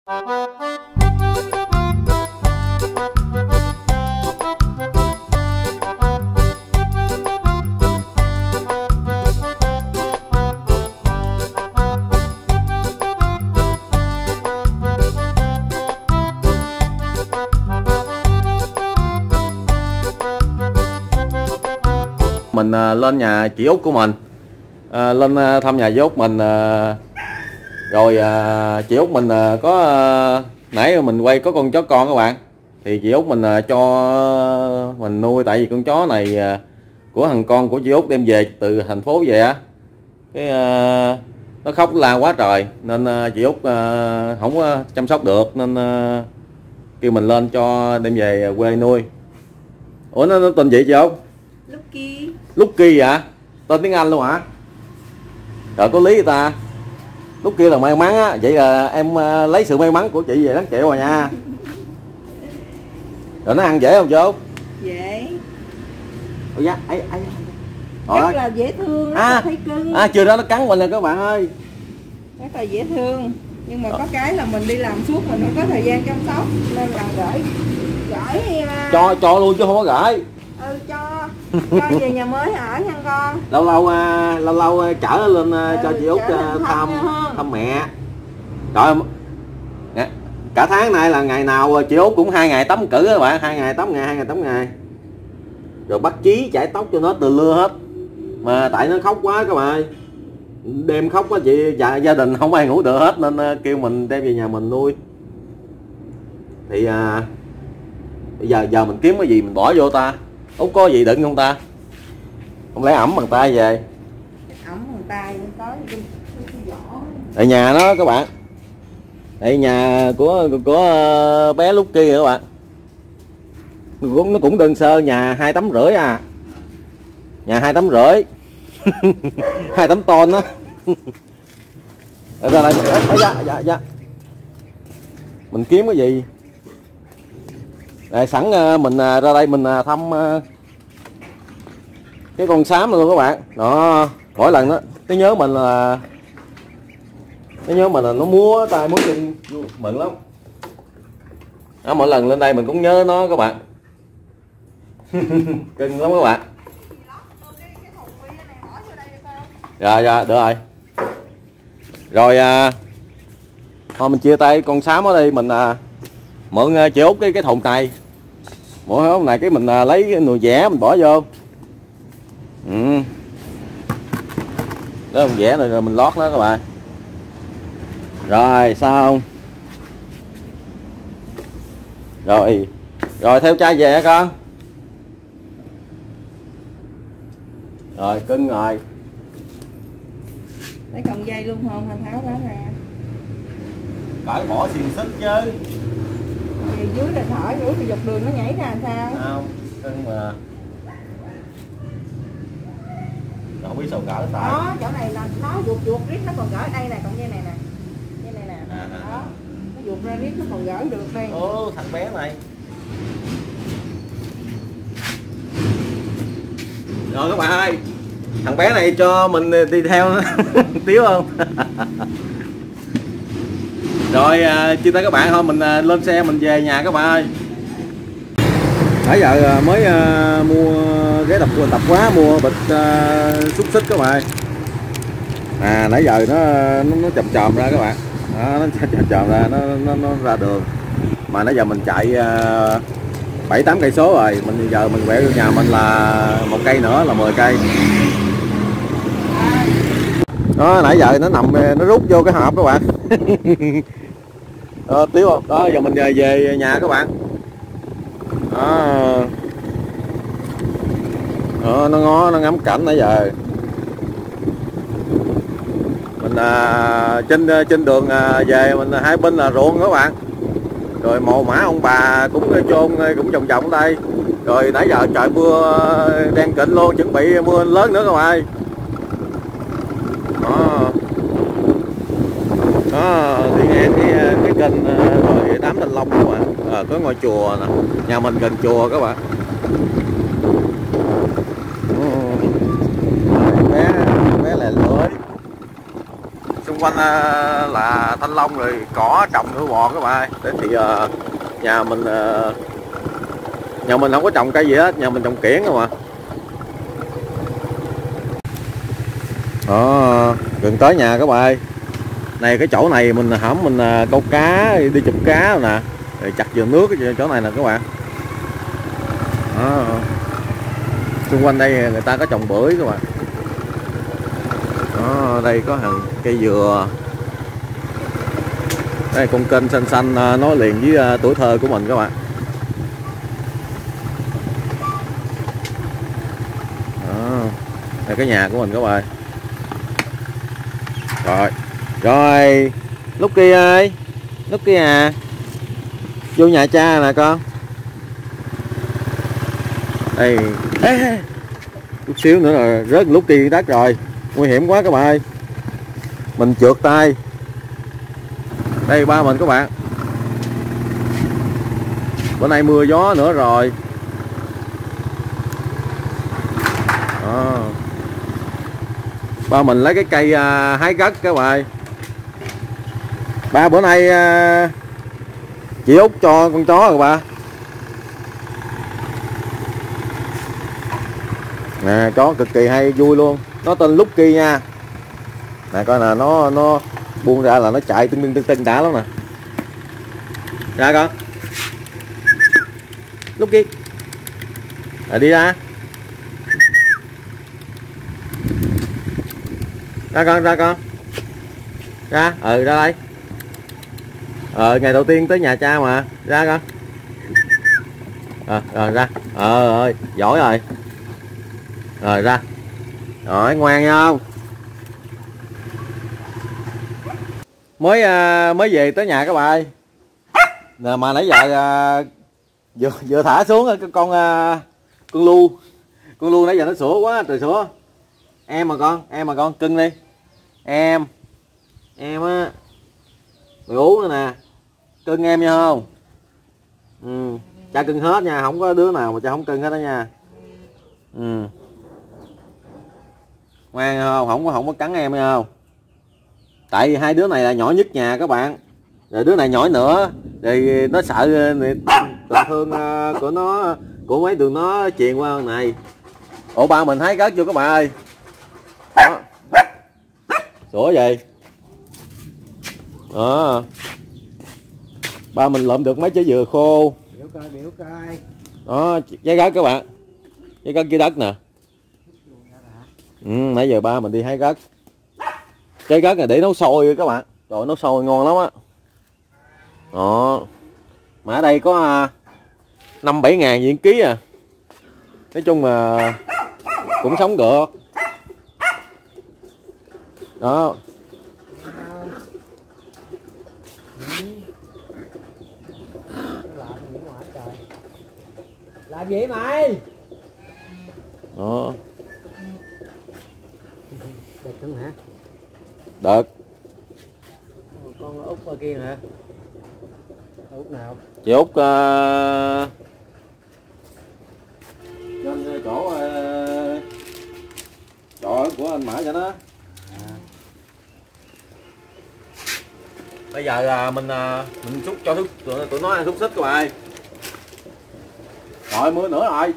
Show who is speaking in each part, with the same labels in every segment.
Speaker 1: Mình lên nhà chị Út của mình, lên thăm nhà chị Út mình, rồi chị Út mình có nãy mình quay có con chó con các bạn, thì chị Út mình cho mình nuôi, tại vì con chó này của thằng con của chị Út đem về từ thành phố về á, cái nó khóc la quá trời nên chị Út không có chăm sóc được, nên kêu mình lên cho đem về quê nuôi. Ủa nó tên gì chị Út?
Speaker 2: Lucky.
Speaker 1: Lucky hả? Tên tiếng Anh luôn hả? Trời, có lý ta. Lucky là may mắn á. Vậy là em lấy sự may mắn của chị về đáng chịu rồi nha. Rồi nó ăn dễ không chú?
Speaker 2: Dễ.
Speaker 1: Ôi da,
Speaker 2: Rất là dễ thương, thấy cưng.
Speaker 1: Chưa đó nó cắn mình rồi các bạn ơi.
Speaker 2: Rất là dễ thương. Nhưng mà có cái là mình đi làm suốt, mình không có thời gian chăm sóc, nên là gửi
Speaker 1: cho luôn chứ không có gửi.
Speaker 2: Cho về nhà mới ở nha con.
Speaker 1: Lâu lâu chở lên cho chị Út thăm mẹ. Trời, cả tháng nay là ngày nào chị Út cũng 2 ngày tắm cử các bạn, 2 ngày tắm ngày, 2 ngày tắm ngày. Rồi bắt Chí chải tóc cho nó từ lưa hết. Mà tại nó khóc quá các bạn ơi. Đêm khóc quá chị, gia đình không ai ngủ được hết nên kêu mình đem về nhà mình nuôi. Thì bây giờ mình kiếm cái gì mình bỏ vô ta? Út có gì đựng không ta? Không lẽ ẩm bằng tay về?
Speaker 2: Ẩm bằng tay có cái vỏ.
Speaker 1: Tại nhà nó các bạn. Tại nhà của bé Lucky các bạn. Nó cũng đơn sơ, nhà 2 tấm rưỡi à. Nhà 2 tấm rưỡi. 2 tấm ton đó. Ra đây. Dạ. Mình kiếm cái gì? Đây, sẵn mình ra đây mình thăm cái con xám luôn các bạn. Đó, mỗi lần đó nó nhớ mình là nó múa tay múa chân mừng lắm. Đó, mỗi lần lên đây mình cũng nhớ nó các bạn. Cưng lắm các bạn. Dạ được rồi. Rồi thôi mình chia tay con xám ở đây, mình mượn chị Út cái thùng này. Mỗi hôm này cái mình lấy cái nồi vẽ mình bỏ vô. Đó, mình vẽ rồi mình lót nó các bạn. Rồi sao? Rồi theo cha về hả con? Rồi cưng rồi.
Speaker 2: Lấy cọng dây luôn không? Thành tháo nó ra.
Speaker 1: Phải bỏ xiên xích chứ.
Speaker 2: Về dưới là thở rủi thì dọc đường nó nhảy ra làm sao?
Speaker 1: Không, cưng mà. Không biết sao gỡ tại.
Speaker 2: Đó, chỗ này là nó ruột riết nó còn gỡ đây nè, cọng dây này nè. Dây này nè. Đó. Nó ruột ra riết nó còn gỡ được đây.
Speaker 1: Ồ, thằng bé này. Rồi các bạn ơi, thằng bé này cho mình đi theo nó. Tiếu không? Rồi chia tay các bạn, thôi mình lên xe mình về nhà các bạn ơi. Nãy giờ mới mua ghé tập quá, mua bịch xúc xích các bạn. Nãy giờ nó chồm ra các bạn. Đó, nó chồm ra, nó ra đường. Mà nãy giờ mình chạy 7-8 cây số rồi, mình giờ mình quẹo vô nhà mình là 1 cây nữa là 10 cây. Đó, nãy giờ nó nằm, nó rút vô cái hộp các bạn. Tiếu không? Đó, giờ mình về nhà các bạn. Đó, nó ngó, nó ngắm cảnh nãy giờ. Mình trên đường về mình hai bên là ruộng các bạn. Rồi mồ mã ông bà cũng chôn cũng vòng vòng đây. Rồi nãy giờ trời mưa đen kịt luôn, chuẩn bị mưa lớn nữa các bạn ơi. Đó, đi ngang cái kênh rồi đám thanh long các bạn. Có ngôi chùa nè, nhà mình gần chùa các bạn. Bé lè lưỡi. Xung quanh là thanh long rồi cỏ trồng nuôi bò các bạn. Để thì nhà mình không có trồng cây gì hết, nhà mình trồng kiển không à. Đó, gần tới nhà các bạn. Này cái chỗ này mình hổm mình câu cá, đi chụp cá rồi nè, rồi chặt vườn nước cái chỗ này nè các bạn. Đó. Xung quanh đây người ta có trồng bưởi các bạn. Đó, đây có hàng cây dừa. Đây con kênh xanh xanh nói liền với tuổi thơ của mình các bạn. Đó, đây cái nhà của mình các bạn. Rồi lúc kia ơi, lúc kia à, vô nhà cha nè con. Đây chút xíu nữa là rớt lúc kia đất rồi, nguy hiểm quá các bạn ơi, mình trượt tay. Đây ba mình các bạn, bữa nay mưa gió nữa rồi. Đó. Ba mình lấy cái cây hái gất các bạn. Ba bữa nay chị Út cho con chó rồi ba. Nè, chó cực kỳ hay vui luôn. Nó tên Lucky nha. Nè coi nè, nó buông ra là nó chạy tưng đã lắm nè. Ra con. Lucky. Đi ra. Ra con, ra con. Ra, ra đây. Ngày đầu tiên tới nhà cha mà. Ra con. Rồi ra. Ơi, giỏi rồi. Rồi ra. Rồi ngoan nha không? Mới về tới nhà các bạn. Nè mà nãy giờ vừa thả xuống con lu. Con lu nãy giờ nó sủa quá trời sủa. Em mà con cưng đi. Em á. Mày uống nữa nè. Cưng em nha không? Cha cưng hết nha, không có đứa nào mà cha không cưng hết đó nha. Ngoan không? Không có cắn em nha không? Tại vì hai đứa này là nhỏ nhất nhà các bạn. Rồi đứa này nhỏ nữa, thì nó sợ tình thương của nó, của mấy tụi nó truyền qua này. Ủa ba mình hái gớt vô các bạn ơi. Đó. Sủa gì? Đó. Ba mình lượm được mấy trái dừa khô. Biểu coi. Đó, trái gớt các bạn. Trái gớt dưới đất nè. Nãy giờ ba mình đi hái gớt. Trái gớt này để nấu xôi các bạn. Trời, nấu xôi ngon lắm á. Đó. Mà ở đây có 5-7 ngàn viên ký à. Nói chung là cũng sống được. Đó.
Speaker 3: Làm gì mày?
Speaker 1: Đó.
Speaker 3: Được không hả?
Speaker 1: Được.
Speaker 3: Con Út qua kia hả? Út nào?
Speaker 1: Chị Út trên chỗ của anh Mã cho nó. Bây giờ mình xúc cho tụi nó ăn xúc xích các bạn. Rồi mưa nữa rồi.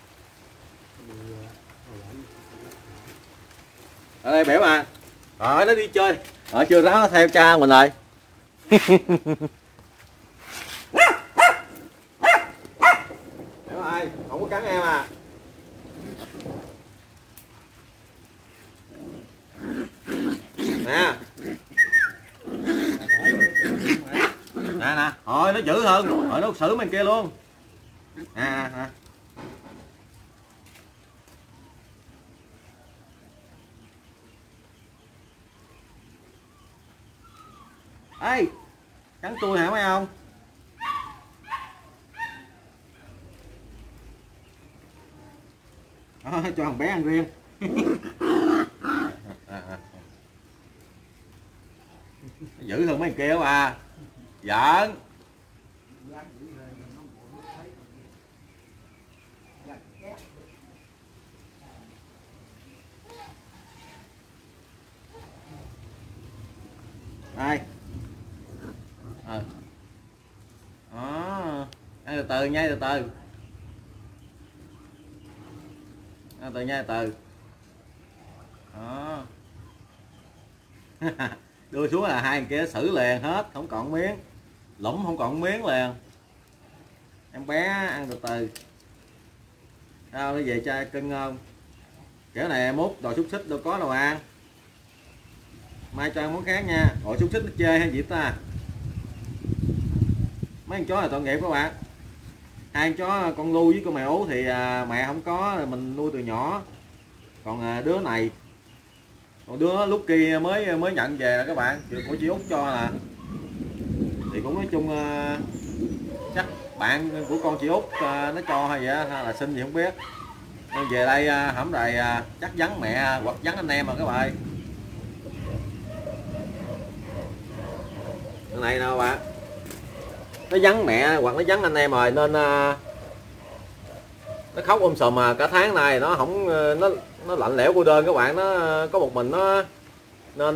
Speaker 1: Ở đây bẻo mà. Rồi nó đi chơi. Chưa ráo nó theo cha mình rồi. Bẻo ơi, không có cắn em à. Nè. Nè. Thôi nó dữ hơn. Rồi nó xử bên kia luôn. Nè. Ê, cắn tôi hả mấy ông? Cho thằng bé ăn riêng. Dữ hơn mấy thằng kia mà. Giỡn. đây đó, ăn từ từ nha, từ từ ăn từ nha, từ từ đó. Đưa xuống là hai kia xử liền hết, không còn miếng, lũng không còn miếng liền. Em bé ăn từ từ sao nó về cho cưng không, kiểu này mốt đồ xúc xích đâu có đâu ăn, mai cho ăn món khác nha. Đồ xúc xích nó chê hay gì ta, mấy con chó là tội nghiệp các bạn. Hai con chó con Lu với con mèo Ú thì mẹ không có, mình nuôi từ nhỏ. Còn đứa này, còn đứa lúc kia mới nhận về là các bạn, của chị Út cho là thì cũng nói chung chắc bạn của con chị Út nó cho hay vậy, hay là xin gì không biết. Nhưng về đây hổm rày chắc vắng mẹ hoặc vắng anh em rồi các bạn. Cái này nào bạn, nó vắng mẹ hoặc nó vắng anh em rồi nên nó khóc sùm mà cả tháng nay nó không, nó lạnh lẽo cô đơn các bạn, nó có một mình nó nên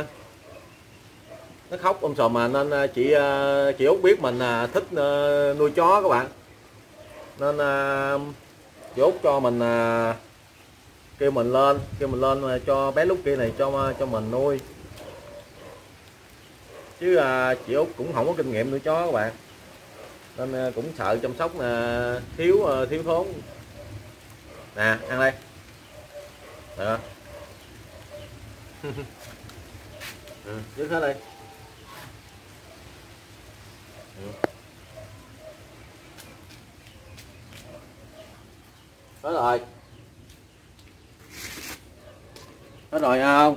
Speaker 1: nó khóc sùm mà, nên chị Út biết mình thích nuôi chó các bạn, nên chị Út cho mình kêu mình lên mà cho bé lúc kia này cho mình nuôi, chứ chị Út cũng không có kinh nghiệm nuôi chó các bạn, nên cũng sợ chăm sóc thiếu thốn. Nè ăn đây được không? Dứt hết đi. Hết rồi, hết rồi không?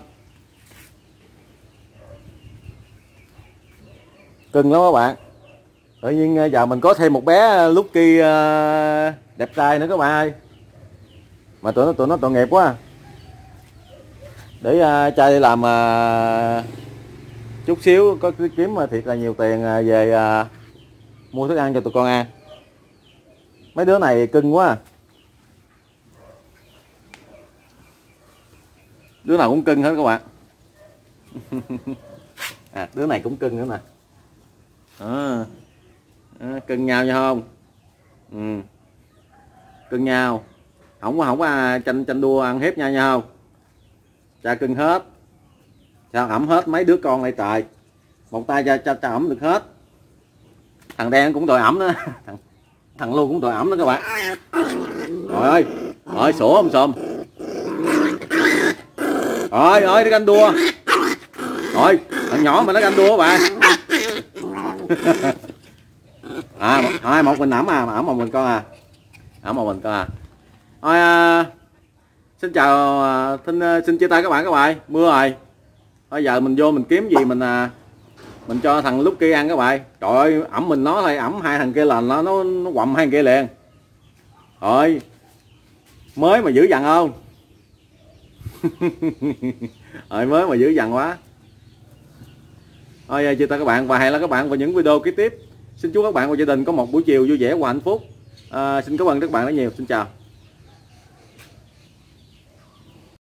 Speaker 1: Cưng lắm các bạn. Tự nhiên giờ mình có thêm một bé lúc kia đẹp trai nữa các bạn ơi, mà tụi nó tội nghiệp quá. Để trai đi làm chút xíu có kiếm mà thiệt là nhiều tiền về mua thức ăn cho tụi con ăn. Mấy đứa này cưng quá, đứa nào cũng cưng hết các bạn. Đứa này cũng cưng nữa nè. Cưng nhau nha không? Cưng nhau, không có tranh đua ăn hiếp nhau nha không? Cha cưng hết, sao ẩm hết mấy đứa con lại trời, một tay cha ẩm được hết. Thằng đen cũng tội ẩm nữa, thằng Lu cũng tội ẩm đó các bạn. Trời ơi sủa không sòm, ơi nó ganh đua rồi, thằng nhỏ mà nó ganh đua các bạn. Thôi một mình ẩm ẩm một mình con ẩm một mình con thôi. Xin chào, xin chia tay các bạn. Mưa rồi, bây giờ mình vô mình kiếm gì mình cho thằng lúc kia ăn các bạn. Trời ơi ẩm mình nó thôi, ẩm hai thằng kia là nó quầm hai thằng kia liền. Rồi mới mà dữ dằn không? Rồi mới mà dữ dằn quá. Thôi chia tay các bạn và hẹn là các bạn vào những video kế tiếp. Xin chúc các bạn và gia đình có một buổi chiều vui vẻ và hạnh phúc. Xin cảm ơn các bạn rất nhiều. Xin chào.